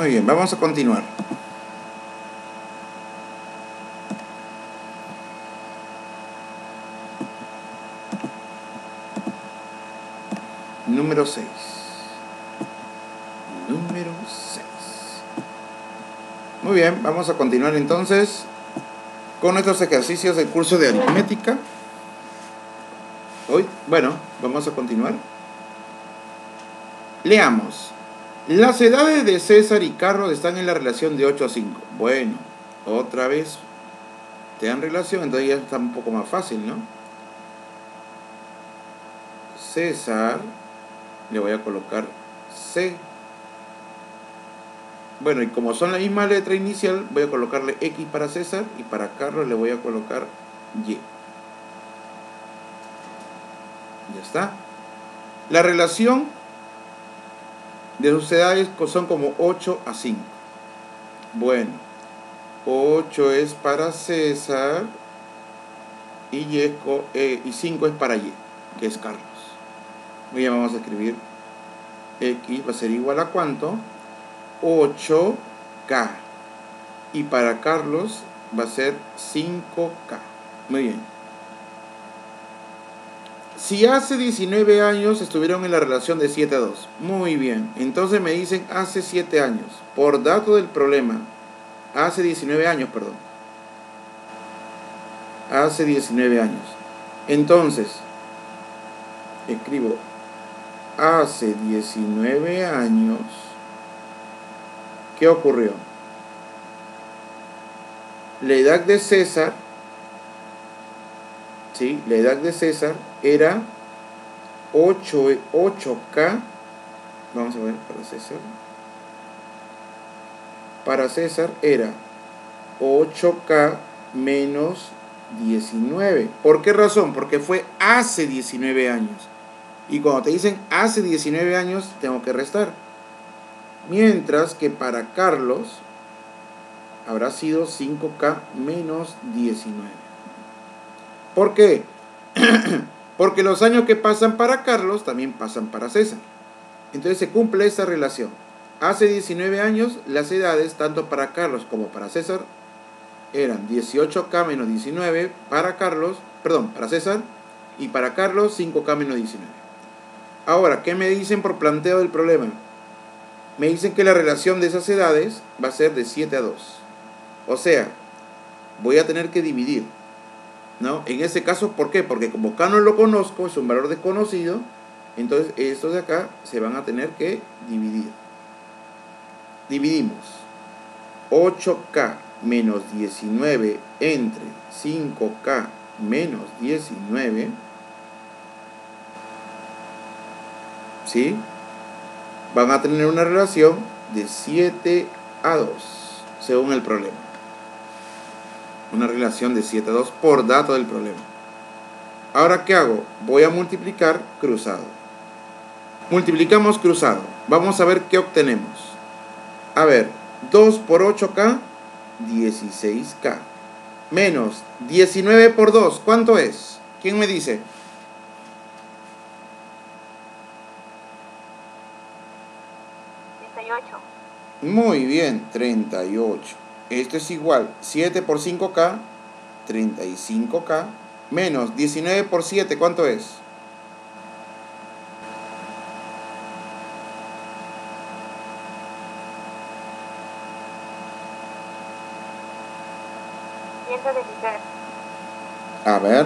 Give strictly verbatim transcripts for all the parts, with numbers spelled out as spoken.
Muy bien, vamos a continuar. Número seis. Número seis. Muy bien, vamos a continuar entonces con nuestros ejercicios del curso de aritmética. Hoy, bueno, vamos a continuar. Leamos. Las edades de César y Carlos están en la relación de ocho a cinco. Bueno, otra vez te dan relación, entonces ya está un poco más fácil, ¿no? César, le voy a colocar C. Bueno, y como son la misma letra inicial, voy a colocarle X para César y para Carlos le voy a colocar Y. Ya está. La relación de sus edades son como ocho a cinco. Bueno, ocho es para César y, y, eh, y cinco es para Y, que es Carlos. Muy bien, vamos a escribir X va a ser igual a ¿cuánto? ocho K. Y para Carlos va a ser cinco K. Muy bien. Si hace diecinueve años estuvieron en la relación de siete a dos. Muy bien. Entonces me dicen hace siete años. Por dato del problema. Hace diecinueve años, perdón. Hace diecinueve años. Entonces, escribo hace diecinueve años. ¿Qué ocurrió? La edad de César, ¿sí? La edad de César era ocho K. Vamos a ver para César. Para César era ocho K menos diecinueve. ¿Por qué razón? Porque fue hace diecinueve años. Y cuando te dicen hace diecinueve años, tengo que restar. Mientras que para Carlos habrá sido cinco K menos diecinueve. ¿Por qué? Porque los años que pasan para Carlos también pasan para César. Entonces se cumple esa relación. Hace diecinueve años las edades, tanto para Carlos como para César, eran dieciocho K menos diecinueve para Carlos, perdón, para César, y para Carlos cinco K menos diecinueve. Ahora, ¿qué me dicen por planteo del problema? Me dicen que la relación de esas edades va a ser de siete a dos. O sea, voy a tener que dividir, ¿no? En ese caso, ¿por qué? Porque como K no lo conozco, es un valor desconocido, entonces estos de acá se van a tener que dividir. Dividimos ocho K menos diecinueve entre cinco K menos diecinueve. ¿Sí? Van a tener una relación de siete a dos, según el problema. Una relación de siete a dos por dato del problema. Ahora, ¿qué hago? Voy a multiplicar cruzado. Multiplicamos cruzado. Vamos a ver qué obtenemos. A ver, dos por ocho K, dieciséis K. Menos diecinueve por dos, ¿cuánto es? ¿Quién me dice? treinta y ocho. Muy bien, treinta y ocho. Esto es igual, siete por cinco K, treinta y cinco K, menos diecinueve por siete, ¿cuánto es? ciento dieciséis. A ver.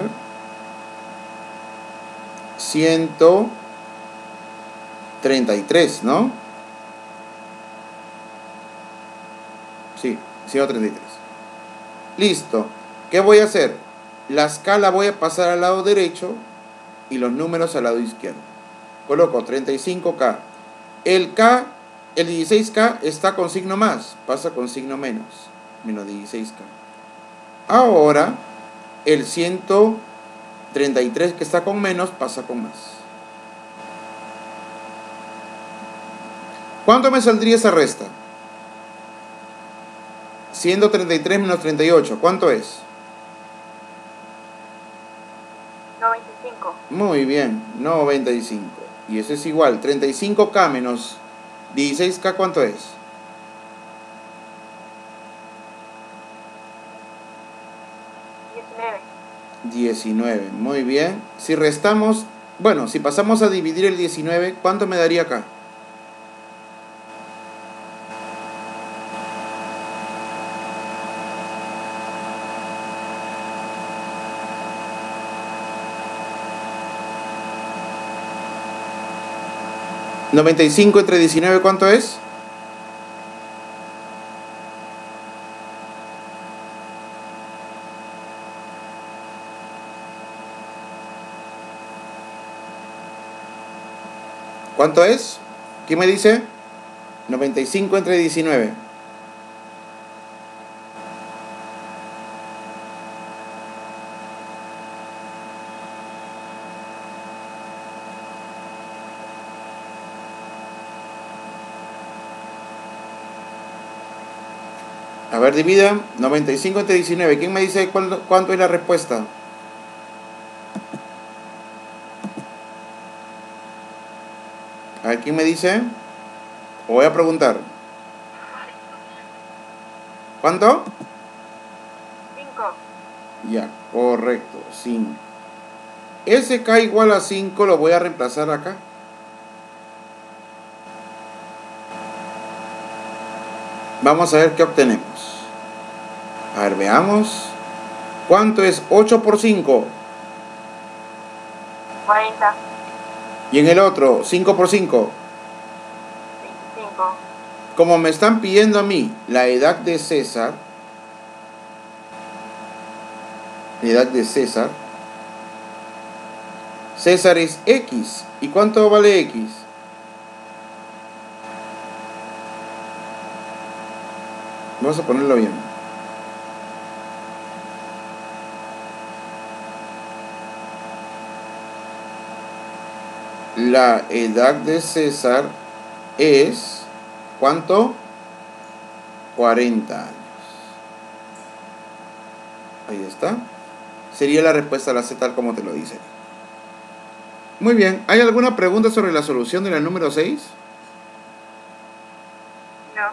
ciento treinta y tres, ¿no? Sí, ciento treinta y tres. Listo. ¿Qué voy a hacer? La escala voy a pasar al lado derecho y los números al lado izquierdo. Coloco treinta y cinco K. El K, el dieciséis K está con signo más, pasa con signo menos, menos dieciséis K. Ahora, el ciento treinta y tres que está con menos pasa con más. ¿Cuánto me saldría esa resta? ciento treinta y tres menos treinta y ocho, ¿cuánto es? noventa y cinco. Muy bien, noventa y cinco. Y eso es igual, treinta y cinco K menos dieciséis K, ¿cuánto es? diecinueve. Muy bien. Si restamos, bueno, si pasamos a dividir el diecinueve, ¿cuánto me daría acá? noventa y cinco entre diecinueve, ¿cuánto es? ¿Cuánto es? ¿Quién me dice? noventa y cinco entre diecinueve. A ver, divida. noventa y cinco entre diecinueve. ¿Quién me dice cuál, cuánto es la respuesta? A ver, ¿quién me dice? O voy a preguntar. ¿Cuánto? cinco. Ya, correcto, cinco. Ese K igual a cinco lo voy a reemplazar acá. Vamos a ver qué obtenemos. A ver, veamos. ¿Cuánto es ocho por cinco? cuarenta. Y en el otro, cinco por cinco. veinticinco. Como me están pidiendo a mí la edad de César, la edad de César, César es X. ¿Y cuánto vale X? Vamos a ponerlo bien. La edad de César es, ¿cuánto? cuarenta años. Ahí está. Sería la respuesta a la C tal como te lo dice. Muy bien. ¿Hay alguna pregunta sobre la solución de la número seis? No.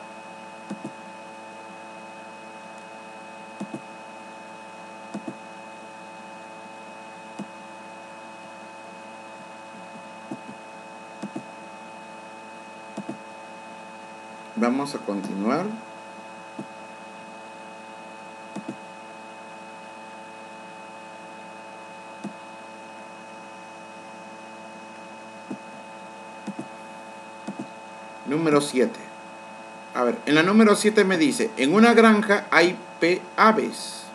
Vamos a continuar. Número siete. A ver, en la número siete me dice, en una granja hay P aves.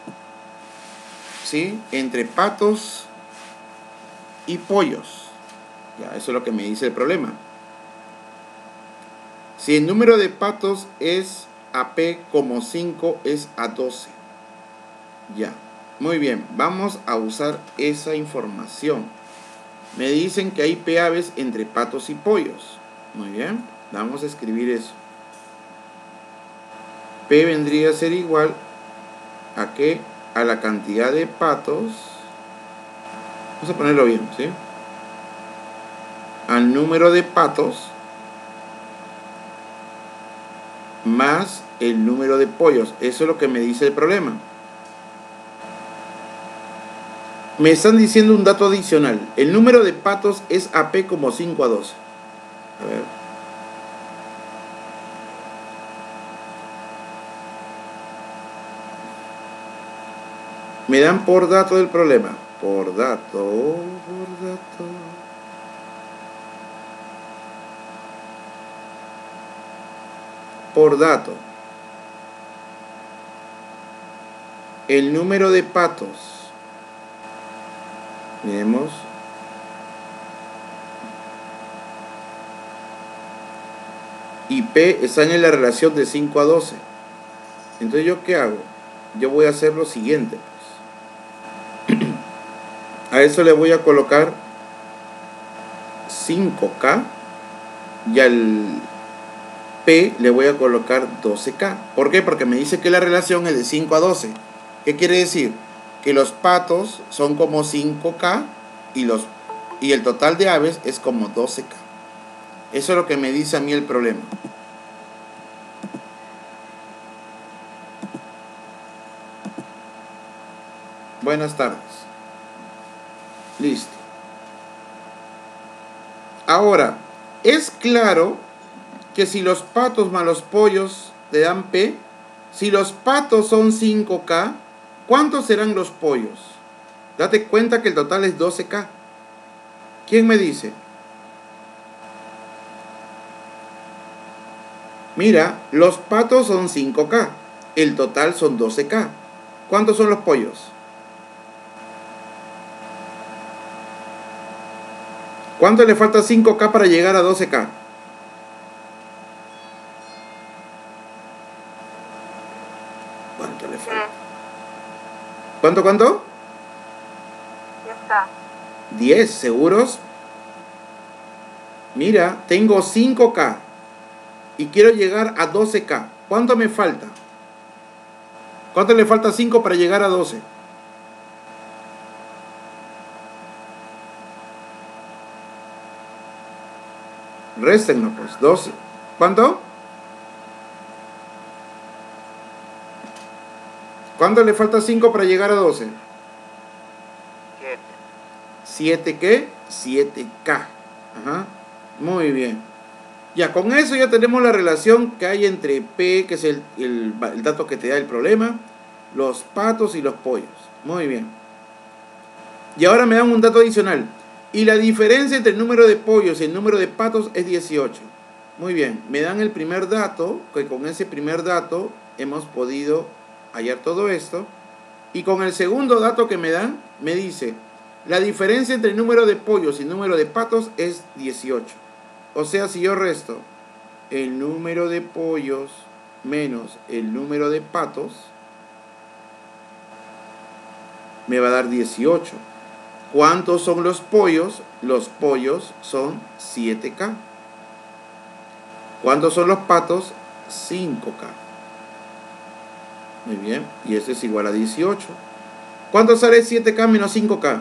¿Sí? Entre patos y pollos. Ya, eso es lo que me dice el problema. Si el número de patos es A P como cinco es a doce. Ya, muy bien, vamos a usar esa información. Me dicen que hay P aves entre patos y pollos. Muy bien, vamos a escribir eso. P vendría a ser igual a qué? A la cantidad de patos. Vamos a ponerlo bien, ¿sí? Al número de patos más el número de pollos. Eso es lo que me dice el problema. Me están diciendo un dato adicional. El número de patos es A P como cinco a doce. A ver. Me dan por dato del problema. Por dato, por dato. Por dato. El número de patos. Miremos. Y P están en la relación de cinco a doce. Entonces, ¿yo qué hago? Yo voy a hacer lo siguiente. Pues. A eso le voy a colocar cinco K y al P le voy a colocar doce K. ¿Por qué? Porque me dice que la relación es de cinco a doce. ¿Qué quiere decir? Que los patos son como cinco K y, los, y el total de aves es como doce K. Eso es lo que me dice a mí el problema. Buenas tardes. Listo. Ahora, es claro que si los patos más los pollos te dan P, si los patos son cinco K, ¿cuántos serán los pollos? Date cuenta que el total es doce K. ¿Quién me dice? Mira, los patos son cinco K. El total son doce K. ¿Cuántos son los pollos? ¿Cuánto le falta cinco K para llegar a doce K? ¿Cuánto le falta? ¿Cuánto, cuánto? diez K. diez, ¿seguros? Mira, tengo cinco K y quiero llegar a doce K. ¿Cuánto me falta? ¿Cuánto le falta cinco para llegar a doce? Réstenlo, pues. doce. ¿Cuánto? ¿Cuánto le falta cinco para llegar a doce? siete. ¿siete qué? siete K. Ajá. Muy bien. Ya, con eso ya tenemos la relación que hay entre P, que es el, el, el dato que te da el problema, los patos y los pollos. Muy bien. Y ahora me dan un dato adicional. Y la diferencia entre el número de pollos y el número de patos es dieciocho. Muy bien. Me dan el primer dato, que con ese primer dato hemos podido hallar todo esto. Y con el segundo dato que me dan, me dice, la diferencia entre el número de pollos y el número de patos es dieciocho. O sea, si yo resto el número de pollos menos el número de patos, me va a dar dieciocho. ¿Cuántos son los pollos? Los pollos son siete K. ¿Cuántos son los patos? cinco K. Muy bien. Y esto es igual a dieciocho. ¿Cuánto sale siete K menos cinco K?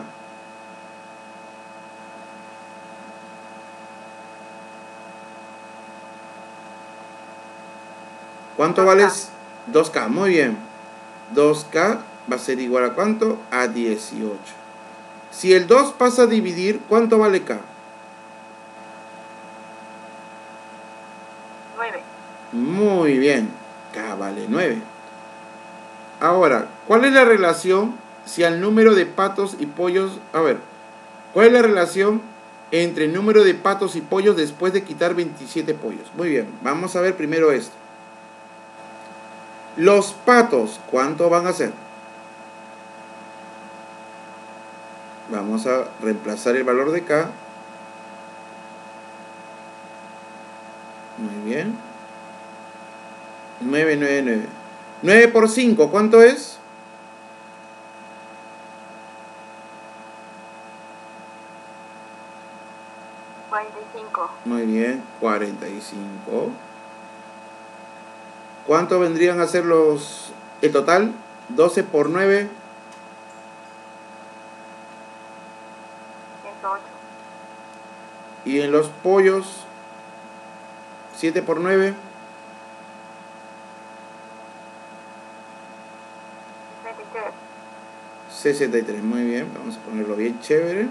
¿Cuánto vale? dos K. Muy bien. dos K va a ser igual a ¿cuánto? A dieciocho. Si el dos pasa a dividir, ¿cuánto vale K? nueve. Muy bien. K vale nueve. Ahora, ¿cuál es la relación si al número de patos y pollos... A ver, ¿cuál es la relación entre el número de patos y pollos después de quitar veintisiete pollos? Muy bien, vamos a ver primero esto. Los patos, ¿cuánto van a ser? Vamos a reemplazar el valor de K. Muy bien. nueve, nueve, nueve. nueve por cinco, ¿cuánto es? cuarenta y cinco. Muy bien, cuarenta y cinco. ¿Cuánto vendrían a ser los... el total? doce por nueve. ciento ocho. Y en los pollos, siete por nueve. sesenta y tres. sesenta y tres, muy bien. Vamos a ponerlo bien chévere.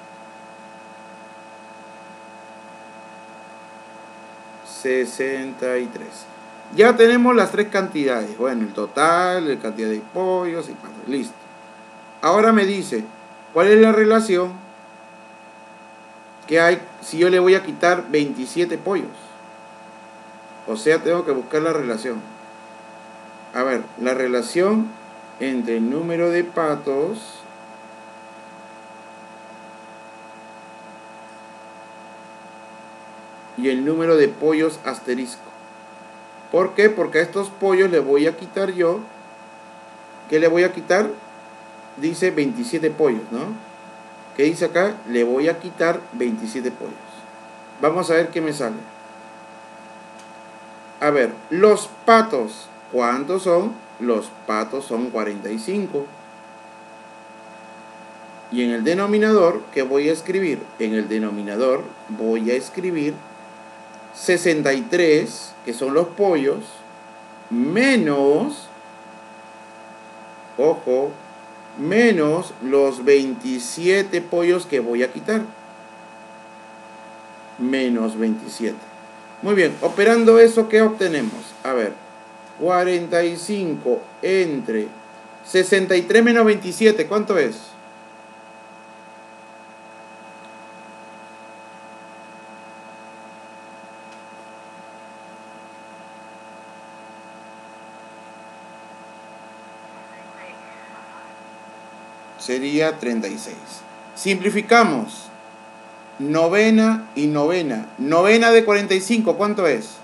sesenta y tres. Ya tenemos las tres cantidades. Bueno, el total, la cantidad de pollos y patos. Listo. Ahora me dice, ¿cuál es la relación que hay si yo le voy a quitar veintisiete pollos? O sea, tengo que buscar la relación. A ver, la relación entre el número de patos y el número de pollos asterisco. ¿Por qué? Porque a estos pollos le voy a quitar yo. ¿Qué le voy a quitar? Dice veintisiete pollos, ¿no? ¿Qué dice acá? Le voy a quitar veintisiete pollos. Vamos a ver qué me sale. A ver, los patos, ¿cuántos son? Los patos son cuarenta y cinco. Y en el denominador, ¿qué voy a escribir? En el denominador voy a escribir sesenta y tres, que son los pollos, menos, ojo, menos los veintisiete pollos que voy a quitar. Menos veintisiete. Muy bien, operando eso, ¿qué obtenemos? A ver, cuarenta y cinco entre sesenta y tres menos veintisiete, ¿cuánto es? Sería treinta y seis. Simplificamos. Novena y novena. Novena de cuarenta y cinco, ¿cuánto es?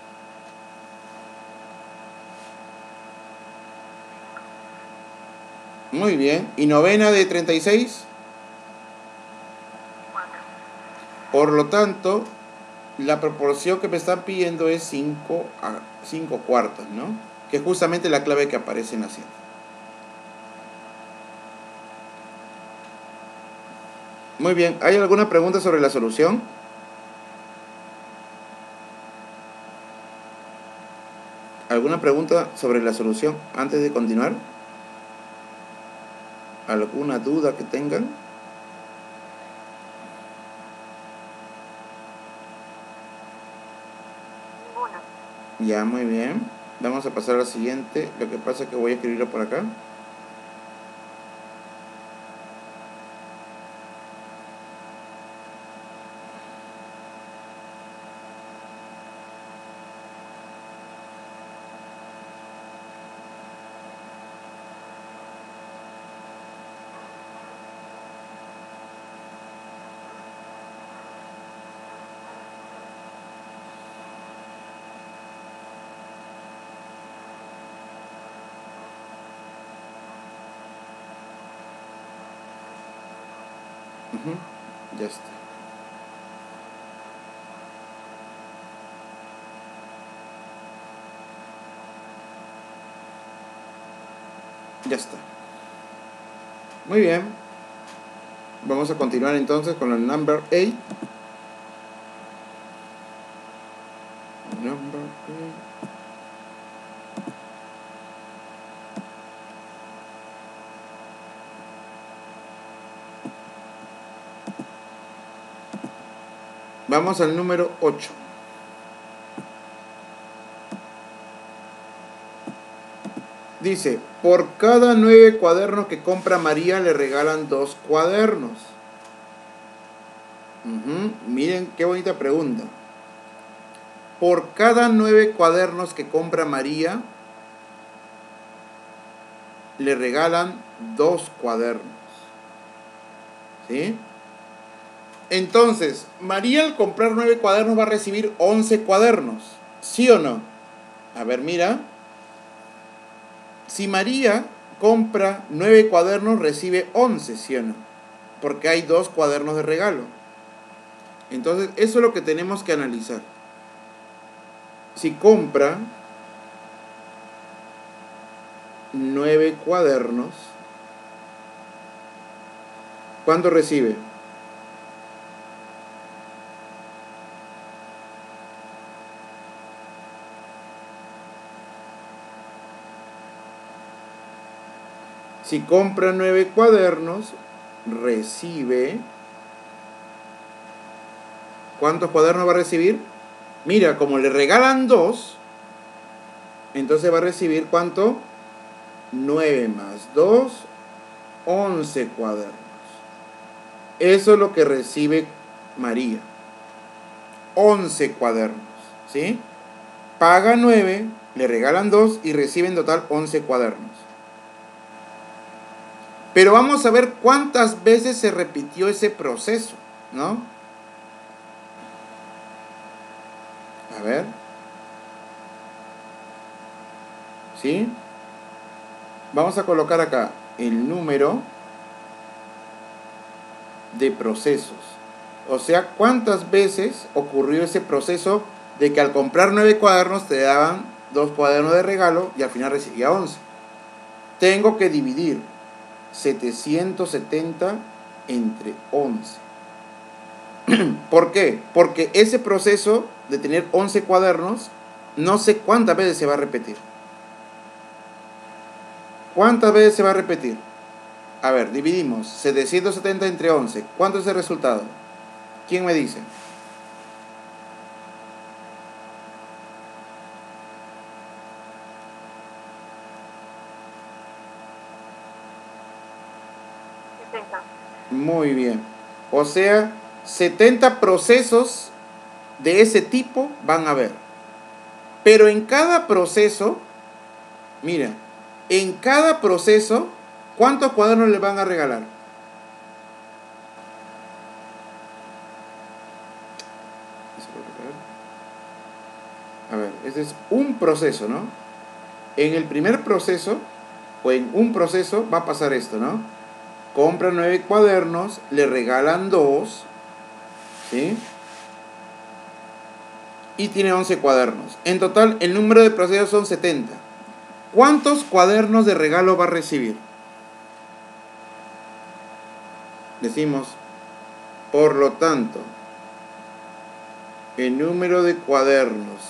Muy bien. ¿Y novena de treinta y seis? Por lo tanto, la proporción que me están pidiendo es cinco a cinco cuartos, ¿no? Que es justamente la clave que aparece en la celda. Muy bien. ¿Hay alguna pregunta sobre la solución? ¿Alguna pregunta sobre la solución antes de continuar? ¿Alguna duda que tengan? Ninguna. Ya, muy bien. Vamos a pasar a la siguiente. Lo que pasa es que voy a escribirlo por acá. Uh-huh. Ya está. Ya está. Muy bien. Vamos a continuar entonces con el number eight. Number eight. Vamos al número ocho. Dice, por cada nueve cuadernos que compra María le regalan dos cuadernos. Uh-huh. Miren qué bonita pregunta. Por cada nueve cuadernos que compra María le regalan dos cuadernos. ¿Sí? Entonces, María al comprar nueve cuadernos va a recibir once cuadernos. ¿Sí o no? A ver, mira. Si María compra nueve cuadernos, recibe once, ¿sí o no? Porque hay dos cuadernos de regalo. Entonces, eso es lo que tenemos que analizar. Si compra nueve cuadernos, ¿cuánto recibe? Si compra nueve cuadernos, recibe... ¿Cuántos cuadernos va a recibir? Mira, como le regalan dos, entonces va a recibir ¿cuánto? nueve más dos, once cuadernos. Eso es lo que recibe María. once cuadernos, ¿sí? Paga nueve, le regalan dos y recibe en total once cuadernos. Pero vamos a ver cuántas veces se repitió ese proceso, ¿no? A ver. ¿Sí? Vamos a colocar acá el número de procesos. O sea, cuántas veces ocurrió ese proceso de que al comprar nueve cuadernos te daban dos cuadernos de regalo y al final recibía once. Tengo que dividir setecientos setenta entre once. ¿Por qué? Porque ese proceso de tener once cuadernos, no sé cuántas veces se va a repetir. ¿Cuántas veces se va a repetir? A ver, dividimos setecientos setenta entre once. ¿Cuánto es el resultado? ¿Quién me dice? setenta. Muy bien. O sea, setenta procesos de ese tipo van a haber. Pero en cada proceso, mira, en cada proceso, ¿cuántos cuadernos le van a regalar? A ver, este es un proceso, ¿no? En el primer proceso, o en un proceso, va a pasar esto, ¿no? Compra nueve cuadernos, le regalan dos, ¿sí? Y tiene once cuadernos. En total, el número de procesos son setenta. ¿Cuántos cuadernos de regalo va a recibir? Decimos, por lo tanto, el número de cuadernos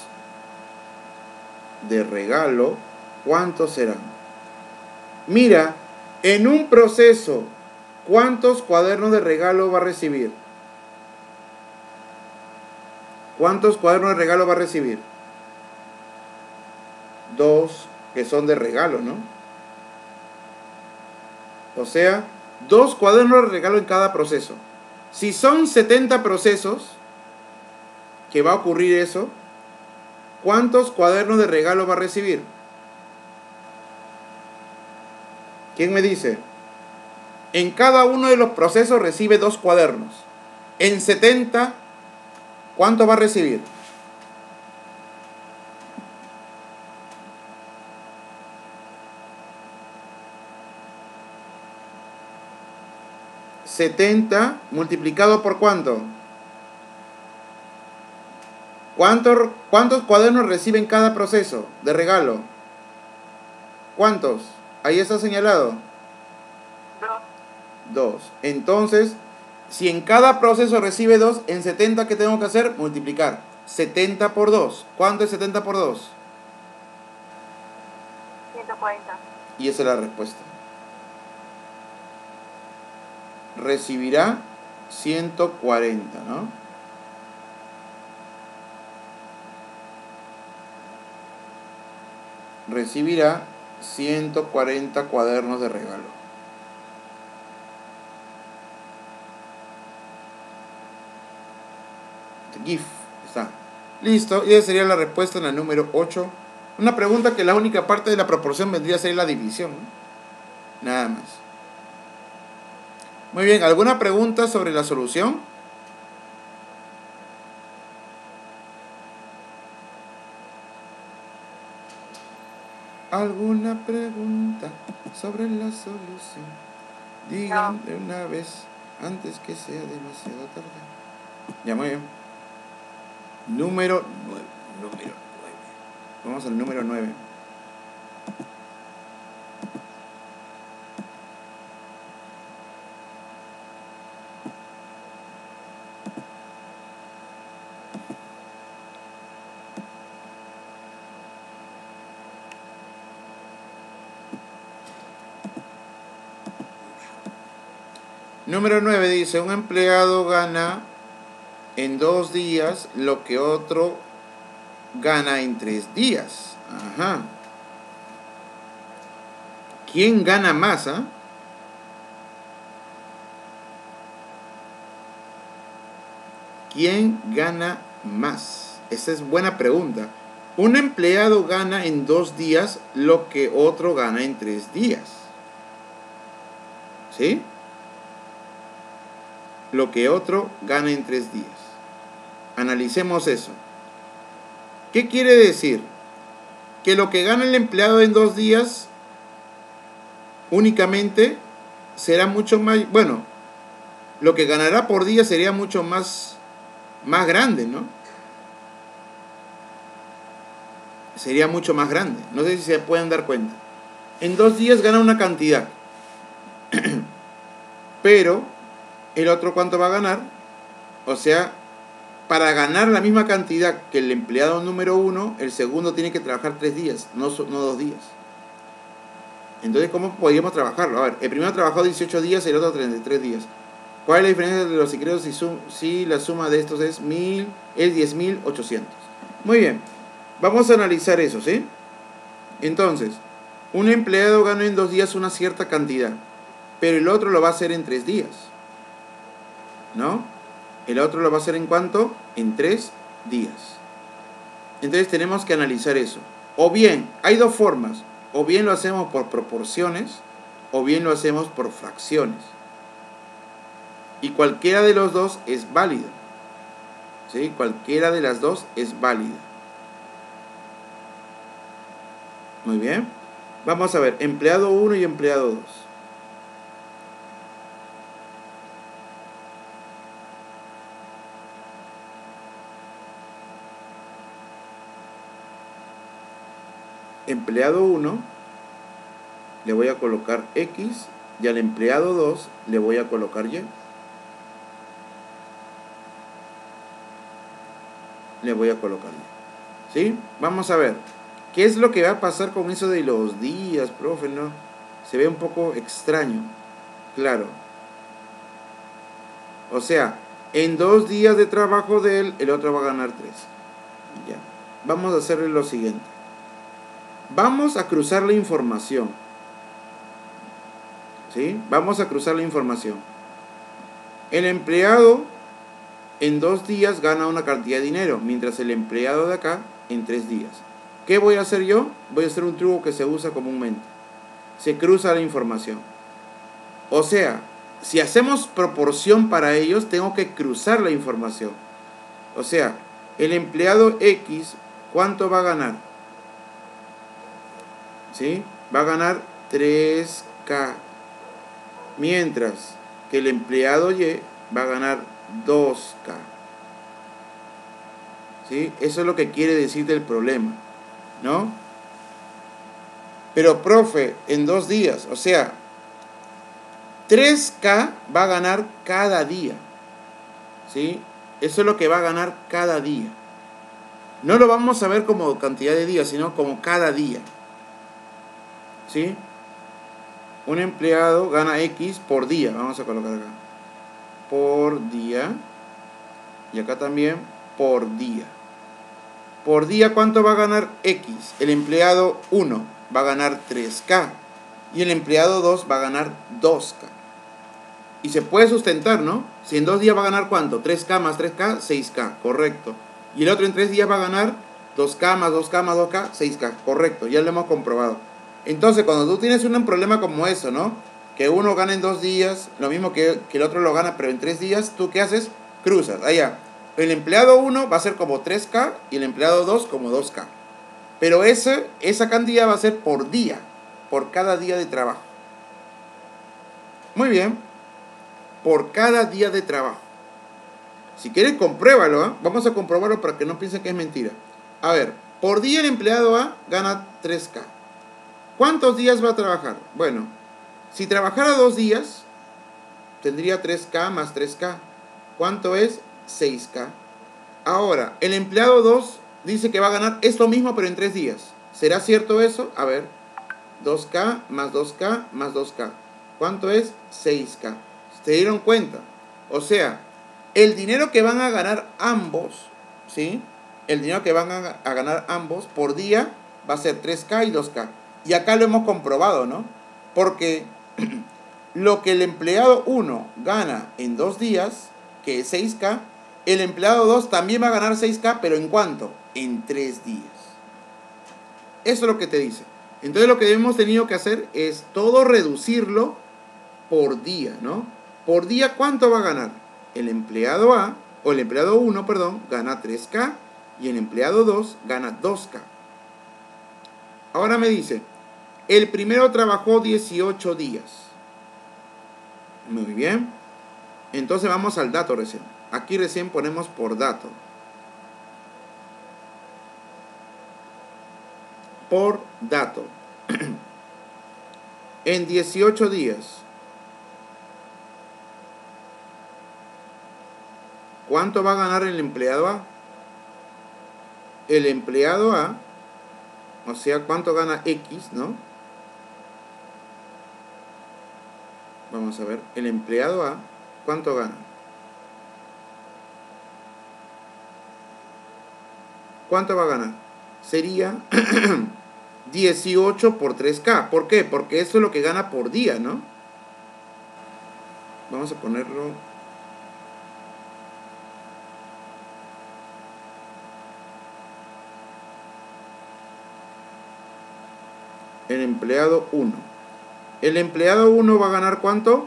de regalo, ¿cuántos serán? Mira, en un proceso, ¿cuántos cuadernos de regalo va a recibir? ¿Cuántos cuadernos de regalo va a recibir? Dos, que son de regalo, ¿no? O sea, dos cuadernos de regalo en cada proceso. Si son setenta procesos, que va a ocurrir eso, ¿cuántos cuadernos de regalo va a recibir? ¿Quién me dice? En cada uno de los procesos recibe dos cuadernos. En setenta, ¿cuánto va a recibir? setenta multiplicado por ¿cuánto? ¿Cuántos, ¿Cuántos cuadernos reciben cada proceso de regalo? ¿Cuántos? Ahí está señalado. Dos. Dos. Entonces, si en cada proceso recibe dos, en setenta, ¿qué tengo que hacer? Multiplicar. setenta por dos. ¿Cuánto es setenta por dos? ciento cuarenta. Y esa es la respuesta. Recibirá ciento cuarenta, ¿no? Recibirá ciento cuarenta cuadernos de regalo. GIF está. Listo, y esa sería la respuesta en la número ocho. Una pregunta que la única parte de la proporción vendría a ser la división, ¿no? Nada más. Muy bien, ¿alguna pregunta sobre la solución? ¿Alguna pregunta sobre la solución? Digan de una vez antes que sea demasiado tarde. Ya, muy bien. Número nueve. Número nueve. Vamos al número nueve. Número nueve dice, un empleado gana en dos días lo que otro gana en tres días. Ajá. ¿Quién gana más? ¿Ah? ¿Quién gana más? Esa es buena pregunta. Un empleado gana en dos días lo que otro gana en tres días. ¿Sí? Lo que otro gana en tres días. Analicemos eso. ¿Qué quiere decir? Que lo que gana el empleado en dos días únicamente será mucho más, bueno, lo que ganará por día sería mucho más, más grande, ¿no? Sería mucho más grande. No sé si se pueden dar cuenta. En dos días gana una cantidad. Pero el otro ¿cuánto va a ganar? O sea, para ganar la misma cantidad que el empleado número uno, el segundo tiene que trabajar tres días, no, no dos días. Entonces, ¿cómo podríamos trabajarlo? A ver, el primero trabajó dieciocho días y el otro treinta y tres días. ¿Cuál es la diferencia de los ingresos si, sum, si la suma de estos es, mil, es diez mil ochocientos? Muy bien, vamos a analizar eso, ¿sí? Entonces, un empleado gana en dos días una cierta cantidad, pero el otro lo va a hacer en tres días, ¿no? El otro lo va a hacer en ¿cuánto? En tres días. Entonces tenemos que analizar eso. O bien, hay dos formas. O bien lo hacemos por proporciones, o bien lo hacemos por fracciones. Y cualquiera de los dos es válida. ¿Sí? Cualquiera de las dos es válida. Muy bien. Vamos a ver, empleado uno y empleado dos. Empleado uno le voy a colocar X y al empleado dos le voy a colocar Y. Le voy a colocar Y. ¿Sí? Vamos a ver. ¿Qué es lo que va a pasar con eso de los días, profe? ¿No? Se ve un poco extraño. Claro. O sea, en dos días de trabajo de él, el otro va a ganar tres. Ya. Vamos a hacerle lo siguiente. Vamos a cruzar la información. ¿Sí? Vamos a cruzar la información. El empleado en dos días gana una cantidad de dinero, mientras el empleado de acá en tres días. ¿Qué voy a hacer yo? Voy a hacer un truco que se usa comúnmente. Se cruza la información. O sea, si hacemos proporción para ellos, tengo que cruzar la información. O sea, el empleado X, ¿cuánto va a ganar? ¿Sí? Va a ganar tres K. Mientras que el empleado Y va a ganar dos K. ¿Sí? Eso es lo que quiere decir del problema, ¿no? Pero, profe, en dos días, o sea, tres K va a ganar cada día. ¿Sí? Eso es lo que va a ganar cada día. No lo vamos a ver como cantidad de días, sino como cada día. ¿Sí? Un empleado gana X por día. Vamos a colocar acá. Por día. Y acá también por día. Por día, ¿cuánto va a ganar X? El empleado uno va a ganar tres K. Y el empleado dos va a ganar dos K. Y se puede sustentar, ¿no? Si en dos días va a ganar ¿cuánto? tres K más tres K, seis K. Correcto. Y el otro en tres días va a ganar dos K más dos K más dos K, seis K. Correcto. Ya lo hemos comprobado. Entonces, cuando tú tienes un problema como eso, ¿no? Que uno gana en dos días, lo mismo que, que el otro lo gana, pero en tres días, ¿tú qué haces? Cruzas. Allá. El empleado uno va a ser como tres K y el empleado dos como dos K. Pero ese, esa cantidad va a ser por día, por cada día de trabajo. Muy bien. Por cada día de trabajo. Si quieres, compruébalo, ¿eh? Vamos a comprobarlo para que no piensen que es mentira. A ver, por día el empleado A gana tres K. ¿Cuántos días va a trabajar? Bueno, si trabajara dos días, tendría tres K más tres K. ¿Cuánto es? seis K. Ahora, el empleado dos dice que va a ganar esto mismo, pero en tres días. ¿Será cierto eso? A ver, dos K más dos K más dos K. ¿Cuánto es? seis K. ¿Se dieron cuenta? O sea, el dinero que van a ganar ambos, ¿sí? El dinero que van a, a ganar ambos por día va a ser tres K y dos K. Y acá lo hemos comprobado, ¿no? Porque lo que el empleado uno gana en dos días, que es seis K, el empleado dos también va a ganar seis K, pero ¿en cuánto? En tres días. Eso es lo que te dice. Entonces lo que hemos tenido que hacer es todo reducirlo por día, ¿no? Por día, ¿cuánto va a ganar? El empleado A, o el empleado uno, perdón, gana tres K y el empleado dos gana dos K. Ahora me dice, el primero trabajó dieciocho días. Muy bien. Entonces vamos al dato recién. Aquí recién ponemos por dato. Por dato. En dieciocho días. ¿Cuánto va a ganar el empleado A? El empleado A, o sea, ¿cuánto gana X, no? Vamos a ver, el empleado A, ¿cuánto gana? ¿Cuánto va a ganar? Sería dieciocho por tres K. ¿Por qué? Porque eso es lo que gana por día, ¿no? Vamos a ponerlo... El empleado uno. El empleado uno va a ganar ¿cuánto?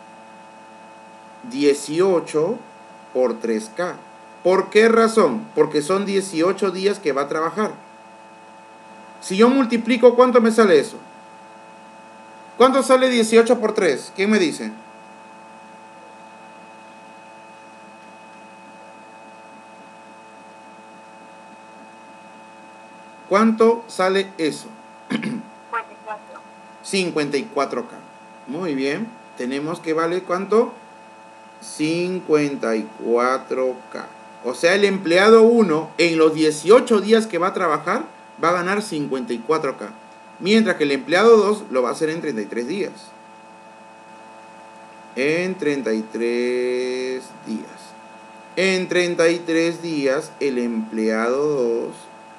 dieciocho por tres K. ¿Por qué razón? Porque son dieciocho días que va a trabajar. Si yo multiplico, ¿cuánto me sale eso? ¿Cuánto sale dieciocho por tres? ¿Quién me dice? ¿Cuánto sale eso? cincuenta y cuatro K. Muy bien. Tenemos que vale ¿cuánto? cincuenta y cuatro K. O sea, el empleado uno en los dieciocho días que va a trabajar va a ganar cincuenta y cuatro K. Mientras que el empleado dos lo va a hacer en treinta y tres días. En treinta y tres días. En treinta y tres días el empleado dos,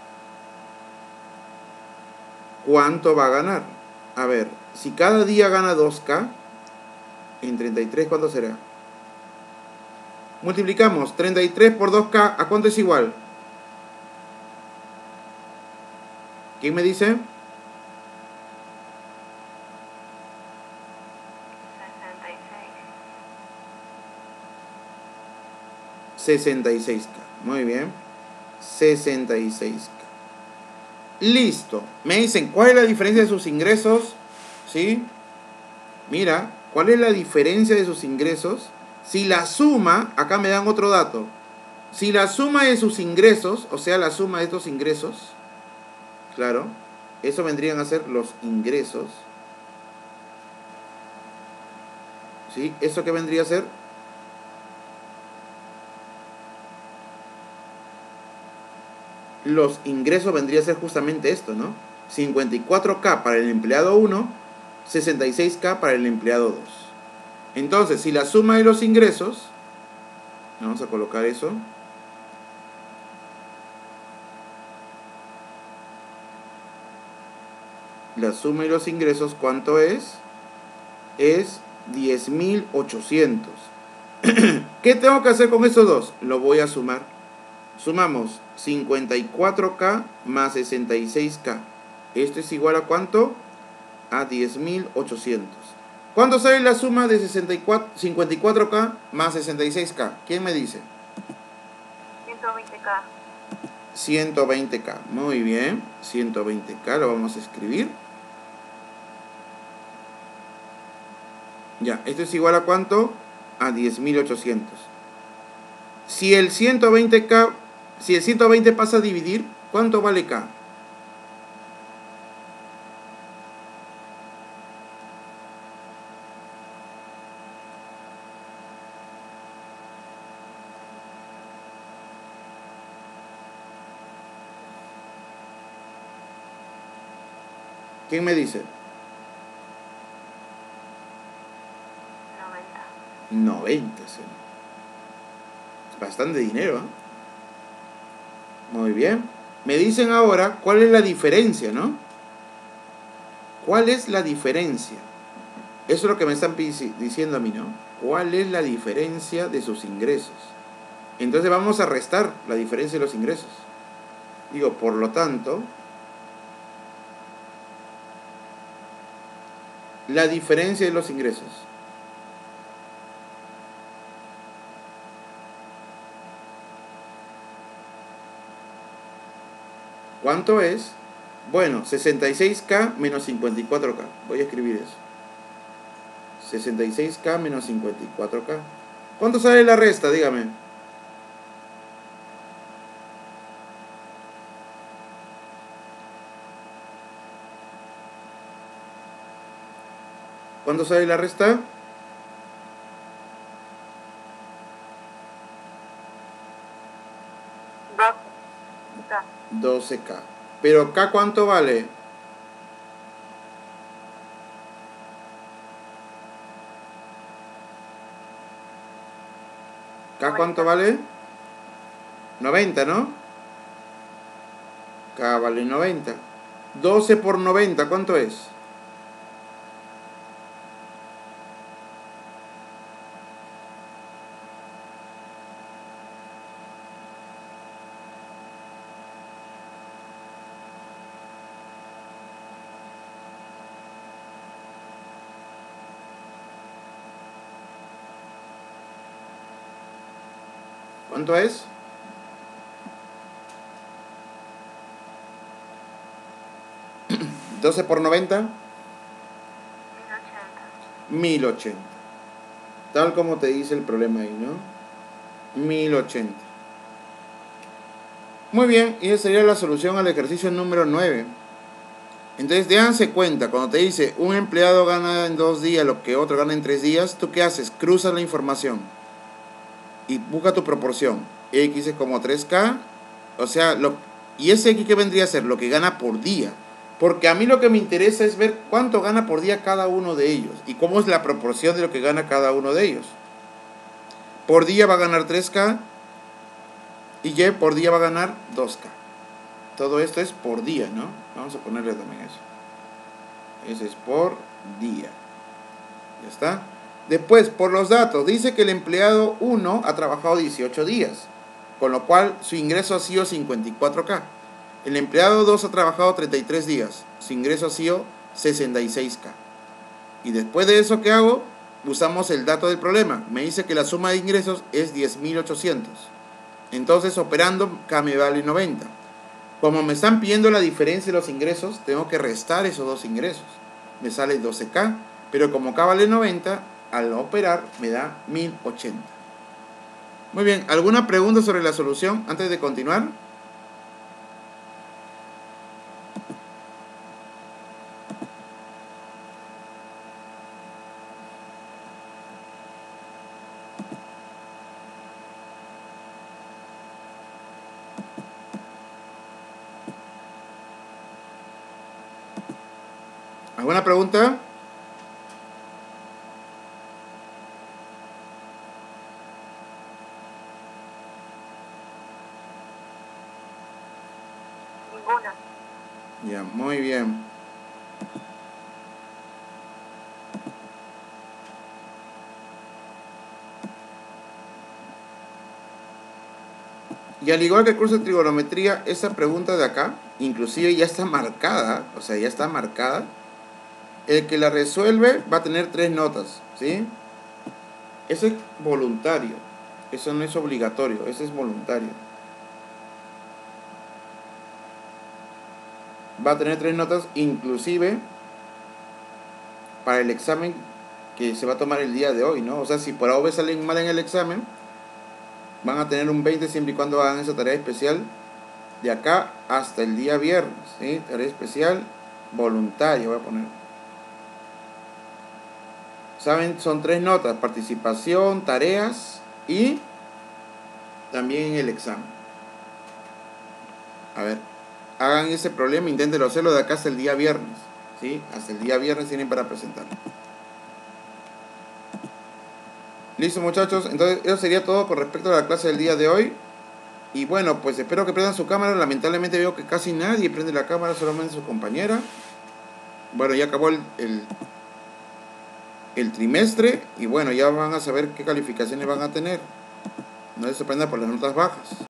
¿cuánto va a ganar? A ver, si cada día gana dos K, en treinta y tres, ¿cuánto será? Multiplicamos treinta y tres por dos K, ¿a cuánto es igual? ¿Quién me dice? sesenta y seis K. Muy bien. sesenta y seis K. Listo. Me dicen, ¿cuál es la diferencia de sus ingresos? ¿Sí? Mira, ¿cuál es la diferencia de sus ingresos? Si la suma, acá me dan otro dato. Si la suma de sus ingresos, o sea, la suma de estos ingresos, claro, eso vendrían a ser los ingresos. ¿Sí? ¿Eso qué vendría a ser? Los ingresos vendría a ser justamente esto, ¿no? cincuenta y cuatro K para el empleado uno, sesenta y seis K para el empleado dos. Entonces, si la suma de los ingresos, vamos a colocar eso, la suma de los ingresos, ¿cuánto es? Es diez mil ochocientos. ¿Qué tengo que hacer con estos dos? Lo voy a sumar. Sumamos cincuenta y cuatro K más sesenta y seis K. Esto es igual a ¿cuánto? A diez mil ochocientos. ¿Cuánto sale la suma de sesenta y cuatro, cincuenta y cuatro K más sesenta y seis K? ¿Quién me dice? ciento veinte K. ciento veinte K. Muy bien. ciento veinte K lo vamos a escribir. Ya, esto es igual a ¿cuánto? A diez mil ochocientos. Si el ciento veinte K, si el ciento veinte pasa a dividir, ¿cuánto vale K? ¿Quién me dice? noventa. noventa, señor. Es bastante dinero, ¿eh? Muy bien. Me dicen ahora cuál es la diferencia, ¿no? ¿Cuál es la diferencia? Eso es lo que me están diciendo a mí, ¿no? ¿Cuál es la diferencia de sus ingresos? Entonces vamos a restar la diferencia de los ingresos. Digo, por lo tanto, la diferencia de los ingresos. ¿Cuánto es? Bueno, sesenta y seis K menos cincuenta y cuatro K. Voy a escribir eso. sesenta y seis K menos cincuenta y cuatro K. ¿Cuánto sale la resta? Dígame. ¿Cuánto sale la resta? doce K. doce K. ¿Pero K cuánto vale? ¿K cuánto vale? noventa, ¿no? K vale noventa. doce por noventa, ¿cuánto es? ¿Cuánto es? doce por noventa. mil ochenta. Tal como te dice el problema ahí, ¿no? mil ochenta. Muy bien, y esa sería la solución al ejercicio número nueve. Entonces, déjense cuenta, cuando te dice un empleado gana en dos días lo que otro gana en tres días, ¿tú qué haces? Cruzas la información y busca tu proporción. X es como tres K, o sea, lo, y ese X que vendría a ser lo que gana por día. Porque a mí lo que me interesa es ver cuánto gana por día cada uno de ellos y cómo es la proporción de lo que gana cada uno de ellos. Por día va a ganar tres K y Y por día va a ganar dos K. Todo esto es por día, ¿no? Vamos a ponerle también eso. Ese es por día. Ya está. Después, por los datos, dice que el empleado uno ha trabajado dieciocho días, con lo cual su ingreso ha sido cincuenta y cuatro K. El empleado dos ha trabajado treinta y tres días, su ingreso ha sido sesenta y seis K. Y después de eso, ¿qué hago? Usamos el dato del problema. Me dice que la suma de ingresos es diez mil ochocientos. Entonces, operando, K me vale noventa. Como me están pidiendo la diferencia de los ingresos, tengo que restar esos dos ingresos. Me sale doce K, pero como K vale noventa, al operar me da mil ochenta. Muy bien, ¿alguna pregunta sobre la solución antes de continuar? ¿Alguna pregunta? Ninguna. Ya, muy bien. Y al igual que el curso de trigonometría, esa pregunta de acá, inclusive ya está marcada, o sea, ya está marcada. El que la resuelve va a tener tres notas, ¿sí? Eso es voluntario, eso no es obligatorio, eso es voluntario. Va a tener tres notas, inclusive para el examen que se va a tomar el día de hoy, ¿no? O sea, si por A o B salen mal en el examen, van a tener un veinte siempre y cuando hagan esa tarea especial de acá hasta el día viernes, ¿sí? Tarea especial voluntaria, voy a poner. ¿Saben? Son tres notas: participación, tareas y también el examen. A ver, hagan ese problema, inténtenlo hacerlo de acá hasta el día viernes, ¿sí? Hasta el día viernes tienen para presentarlo. Listo, muchachos, entonces eso sería todo con respecto a la clase del día de hoy. Y bueno, pues espero que prendan su cámara. Lamentablemente veo que casi nadie prende la cámara, solamente su compañera. Bueno, ya acabó el, el, el trimestre y bueno, ya van a saber qué calificaciones van a tener. No se sorprendan por las notas bajas.